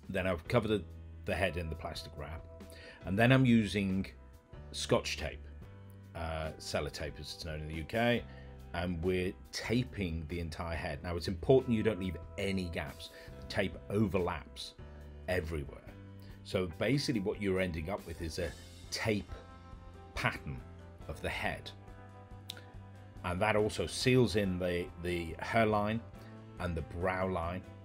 Then I've covered the head in the plastic wrap, and then I'm using Scotch tape, sellotape as it's known in the UK, and we're taping the entire head. Now it's important you don't leave any gaps. The tape overlaps everywhere. So basically what you're ending up with is a tape pattern of the head. And that also seals in the hairline and the brow line